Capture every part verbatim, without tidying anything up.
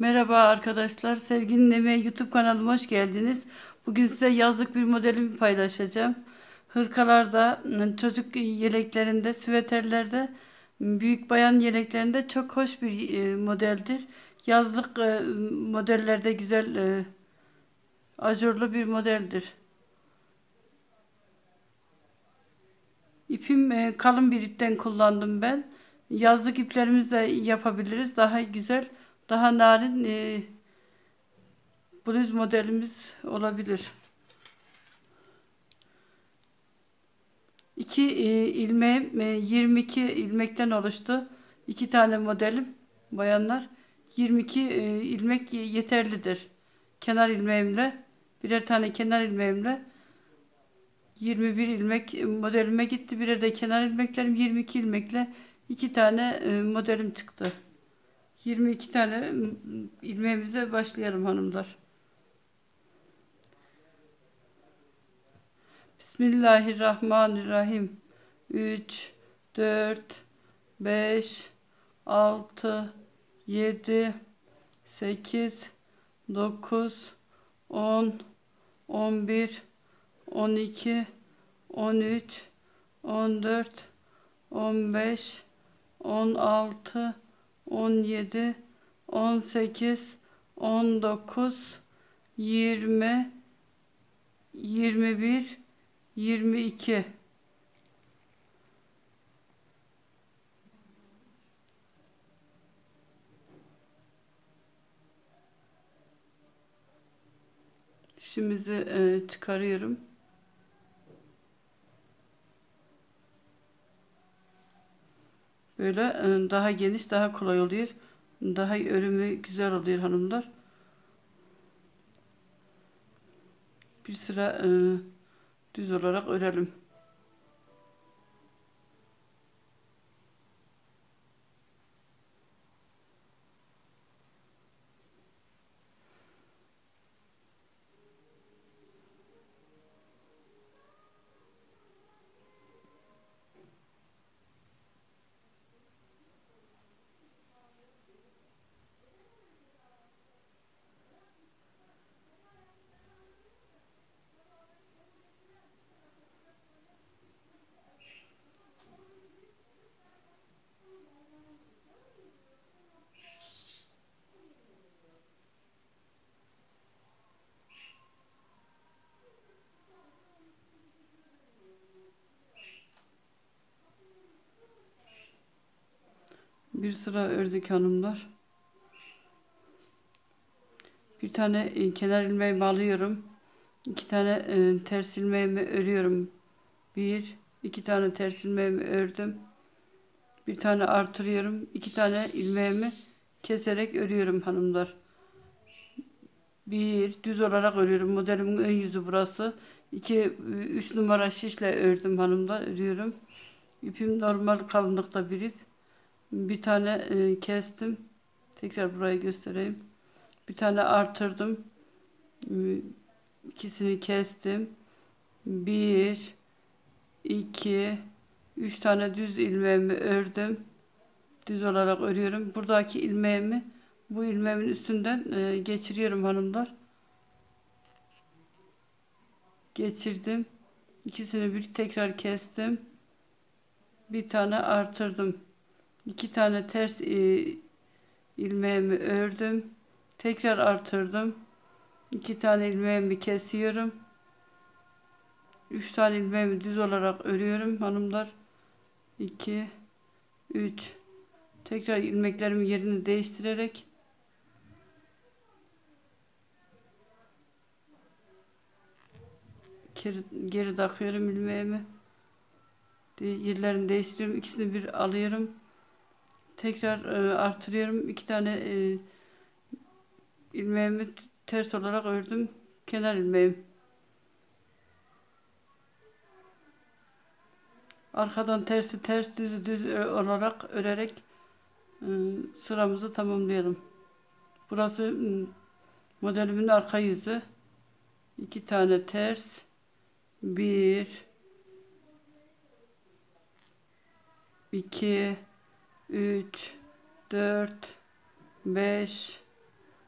Merhaba arkadaşlar, Sevginin Emeği YouTube kanalıma hoş geldiniz. Bugün size yazlık bir modelimi paylaşacağım. Hırkalarda, çocuk yeleklerinde, süveterlerde, büyük bayan yeleklerinde çok hoş bir e, modeldir. Yazlık e, modellerde güzel, e, ajurlu bir modeldir. İpim e, kalın bir ipten kullandım ben. Yazlık iplerimizle yapabiliriz. Daha güzel, daha narin e, bluz modelimiz olabilir. İki e, ilmeğim e, yirmi iki ilmekten oluştu. İki tane modelim bayanlar. yirmi iki e, ilmek yeterlidir. Kenar ilmeğimle birer tane kenar ilmeğimle yirmi bir ilmek modelime gitti. Birer de kenar ilmeklerim yirmi iki ilmekle iki tane e, modelim çıktı. yirmi iki tane ilmeğimize başlayalım hanımlar. Bismillahirrahmanirrahim. üç, dört, beş, altı, yedi, sekiz, dokuz, on, on bir, on iki, on üç, on dört, on beş, on altı, on yedi, on sekiz, on dokuz, yirmi, yirmi bir, yirmi iki. Dişimizi e, çıkarıyorum. Böyle e, daha geniş, daha kolay oluyor. Daha örümü güzel oluyor hanımlar. Bir sıra e, düz olarak örelim. Bir sıra ördük hanımlar. Bir tane e, kenar ilmeğimi alıyorum. İki tane e, ters ilmeğimi örüyorum. Bir, iki tane ters ilmeğimi ördüm. Bir tane artırıyorum. İki tane ilmeğimi keserek örüyorum hanımlar. Bir düz olarak örüyorum. Modelimin ön yüzü burası. İki, üç numara şişle ördüm hanımlar. Örüyorum. İpim normal kalınlıkta bir ip. Bir tane e, kestim. Tekrar burayı göstereyim. Bir tane artırdım. E, ikisini kestim. Bir, iki, üç tane düz ilmeğimi ördüm. Düz olarak örüyorum. Buradaki ilmeğimi bu ilmeğimin üstünden e, geçiriyorum hanımlar. Geçirdim. İkisini bir tekrar kestim. Bir tane artırdım. İki tane ters e, ilmeğimi ördüm. Tekrar artırdım. İki tane ilmeğimi kesiyorum. Üç tane ilmeğimi düz olarak örüyorum hanımlar. iki, üç. Tekrar ilmeklerimin yerini değiştirerek geri, geri takıyorum ilmeğimi. Yerlerini değiştiriyorum. İkisini bir alıyorum. Tekrar e, artırıyorum. İki tane e, ilmeğimi ters olarak ördüm. Kenar ilmeğim. Arkadan tersi ters, düzü düz olarak örerek e, sıramızı tamamlayalım. Burası e, modelimin arka yüzü. İki tane ters. Bir, iki, üç, dört, beş,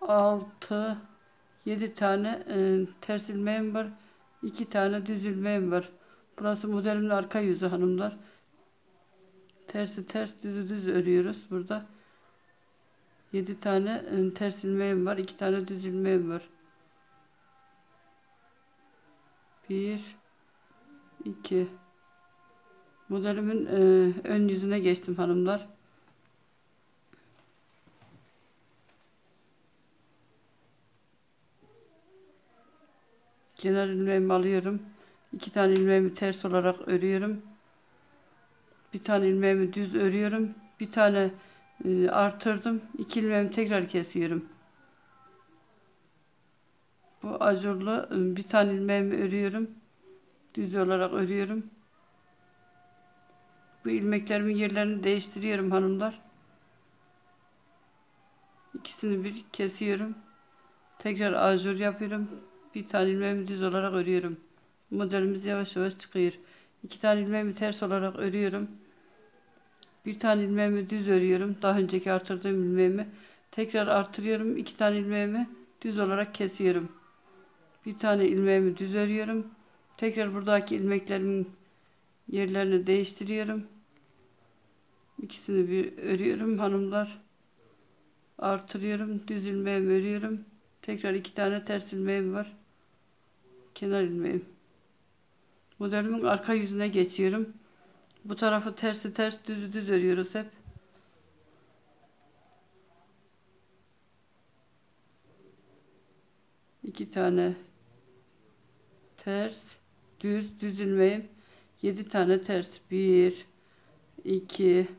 altı, yedi tane e, ters ilmeğim var. iki tane düz ilmeğim var. Burası modelimin arka yüzü hanımlar. Tersi ters, düzü düz örüyoruz burada. yedi tane e, ters ilmeğim var. iki tane düz ilmeğim var. bir, iki. Modelimin e, ön yüzüne geçtim hanımlar. Kenar ilmeğimi alıyorum. iki tane ilmeğimi ters olarak örüyorum. Bir tane ilmeğimi düz örüyorum. Bir tane e, artırdım. iki ilmeğimi tekrar kesiyorum. Bu ajurlu e, bir tane ilmeğimi örüyorum. Düz olarak örüyorum. Bu ilmeklerimin yerlerini değiştiriyorum hanımlar. İkisini bir kesiyorum. Tekrar ajur yapıyorum. Bir tane ilmeğimi düz olarak örüyorum. Modelimiz yavaş yavaş çıkıyor. İki tane ilmeğimi ters olarak örüyorum. Bir tane ilmeğimi düz örüyorum. Daha önceki artırdığım ilmeğimi tekrar artırıyorum. İki tane ilmeğimi düz olarak kesiyorum. Bir tane ilmeğimi düz örüyorum. Tekrar buradaki ilmeklerimin yerlerini değiştiriyorum. İkisini bir örüyorum hanımlar. Artırıyorum. Düz ilmeğimi örüyorum. Tekrar iki tane ters ilmeğim var. Kenar ilmeğim. Modelimin arka yüzüne geçiyorum. Bu tarafı tersi ters, düzü düz örüyoruz hep. iki tane ters, düz, düz ilmeğim. yedi tane ters. bir, iki,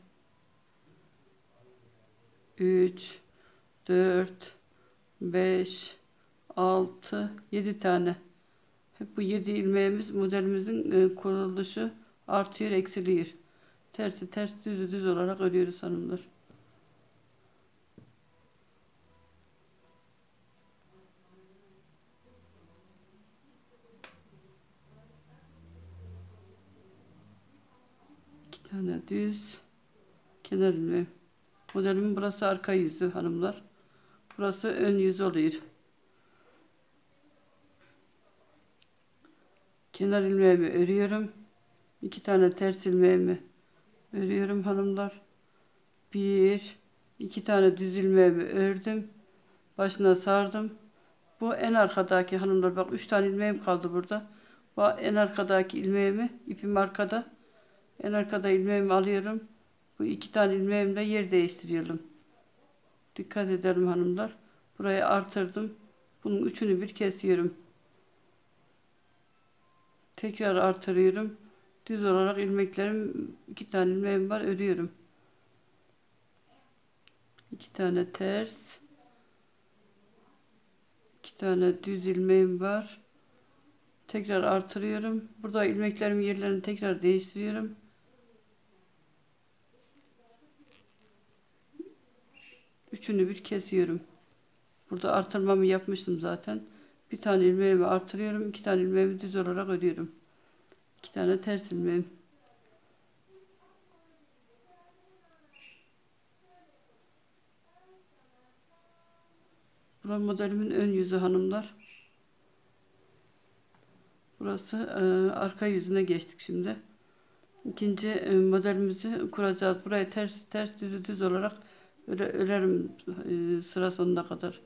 üç, dört, beş, altı, yedi tane. Hep bu yedi ilmeğimiz modelimizin e, kuruluşu artıyor, eksiliyor. Tersi ters, düzü düz olarak örüyoruz hanımlar. iki tane düz, kenar ilmeğim. Modelimin burası arka yüzü hanımlar. Burası ön yüzü oluyor. Kenar ilmeğimi örüyorum. iki tane ters ilmeğimi örüyorum hanımlar. bir, iki tane düz ilmeğimi ördüm. Başına sardım. Bu en arkadaki hanımlar, bak üç tane ilmeğim kaldı burada. Bu en arkadaki ilmeğimi, ipim arkada. En arkada ilmeğimi alıyorum. Bu iki tane ilmeğimle yer değiştiriyorum. Dikkat edelim hanımlar. Burayı artırdım. Bunun üçünü bir kesiyorum. Tekrar artırıyorum. Düz olarak ilmeklerim, iki tane ilmeğim var, örüyorum. iki tane ters, iki tane düz ilmeğim var. Tekrar artırıyorum. Burada ilmeklerimin yerlerini tekrar değiştiriyorum. Üçünü bir kesiyorum. Burada artırmamı yapmıştım zaten. Bir tane ilmeğimi artırıyorum. iki tane ilmeğimi düz olarak örüyorum. iki tane ters ilmeğim. Burası modelimin ön yüzü hanımlar. Burası e, arka yüzüne geçtik şimdi. İkinci e, modelimizi kuracağız. Burayı ters ters düz düz olarak öre, örerim e, sıra sonuna kadar.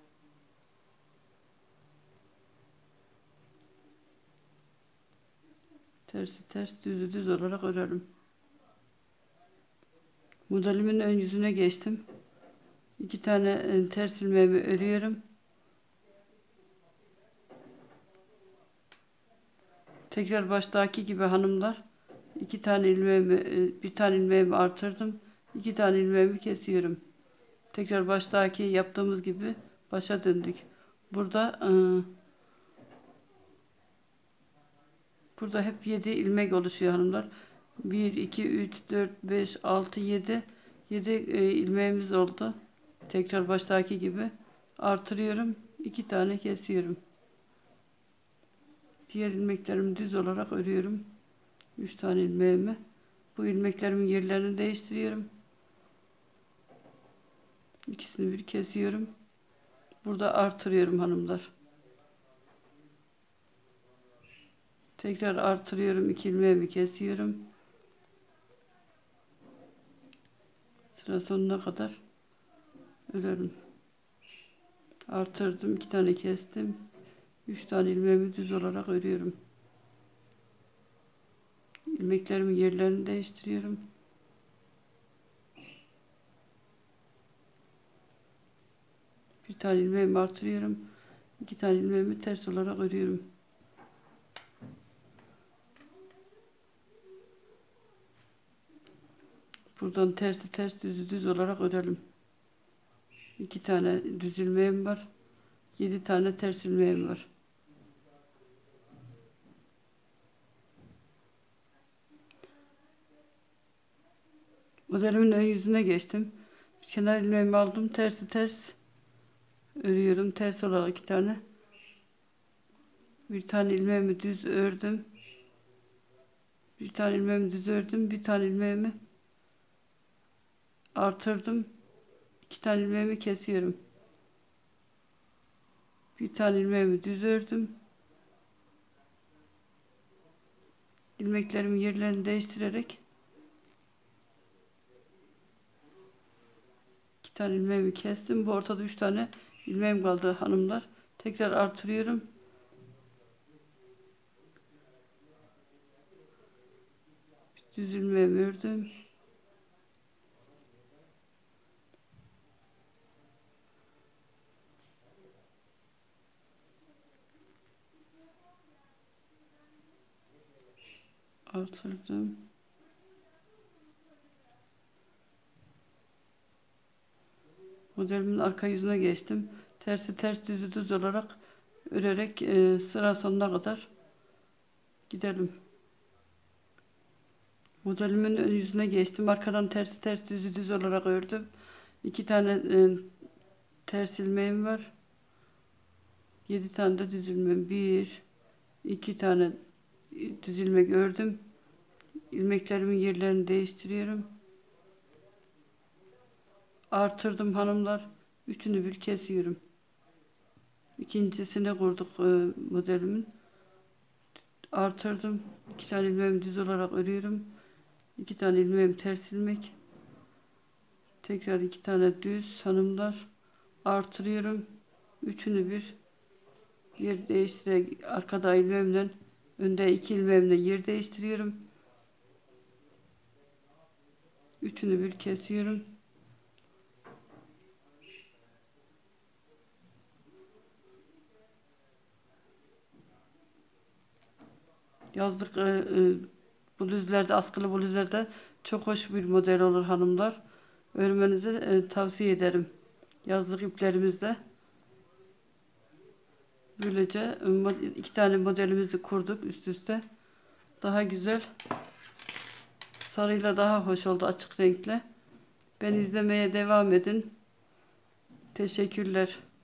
Tersi ters, düzü düz olarak örerim. Modelimin ön yüzüne geçtim. İki tane e, ters ilmeğimi örüyorum. Tekrar baştaki gibi hanımlar, iki tane ilmeğimi, e, bir tane ilmeğimi artırdım. iki tane ilmeğimi kesiyorum. Tekrar baştaki yaptığımız gibi başa döndük. Burada e, burada hep yedi ilmek oluşuyor hanımlar. bir, iki, üç, dört, beş, altı, yedi. yedi e, ilmeğimiz oldu. Tekrar baştaki gibi artırıyorum. iki tane kesiyorum. Diğer ilmeklerimi düz olarak örüyorum. üç tane ilmeğimi. Bu ilmeklerimin yerlerini değiştiriyorum. İkisini bir kesiyorum. Burada artırıyorum hanımlar. Tekrar artırıyorum. iki ilmeğimi kesiyorum. Sıra sonuna kadar örerim. Artırdım. iki tane kestim. üç tane ilmeğimi düz olarak örüyorum. İlmeklerimin yerlerini değiştiriyorum. Bir tane ilmeğimi artırıyorum. iki tane ilmeğimi ters olarak örüyorum. Buradan tersi ters, düzü düz olarak örelim. iki tane düz ilmeğim var. yedi tane ters ilmeğim var. Modelimin ön yüzüne geçtim. Kenar ilmeğimi aldım. Tersi ters örüyorum. Ters olarak iki tane. Bir tane ilmeğimi düz ördüm. Bir tane ilmeğimi düz ördüm. Bir tane ilmeğimi artırdım. İki tane ilmeğimi kesiyorum. Bir tane ilmeğimi düz ördüm. İlmeklerimin yerlerini değiştirerek iki tane ilmeğimi kestim. Bu ortada üç tane ilmeğim kaldı hanımlar. Tekrar artırıyorum. Düz ilmeğimi ördüm. Artırdım. Modelimin arka yüzüne geçtim. Tersi ters, düzü düz olarak örerek e, sıra sonuna kadar gidelim. Modelimin ön yüzüne geçtim. Arkadan tersi ters, düzü düz olarak ördüm. iki tane e, ters ilmeğim var. yedi tane de düz ilmeğim. bir iki tane düz ilmek ördüm. İlmeklerimin yerlerini değiştiriyorum. Artırdım hanımlar. Üçünü bir kesiyorum. İkincisini kurduk e, modelimin. Artırdım. iki tane ilmeğimi düz olarak örüyorum. iki tane ilmeğim ters ilmek. Tekrar iki tane düz hanımlar. Artırıyorum. Üçünü bir yer değiştirerek arkada ilmeğimle önde iki ilmeğimle yer değiştiriyorum. Üçünü bir kesiyorum. Yazlık e, e, bluzlerde, askılı bluzlerde çok hoş bir model olur hanımlar. Örmenizi e, tavsiye ederim. Yazlık iplerimizde. Böylece e, iki tane modelimizi kurduk üst üste. Daha güzel. Sarıyla daha hoş oldu, açık renkle. Beni izlemeye devam edin. Teşekkürler.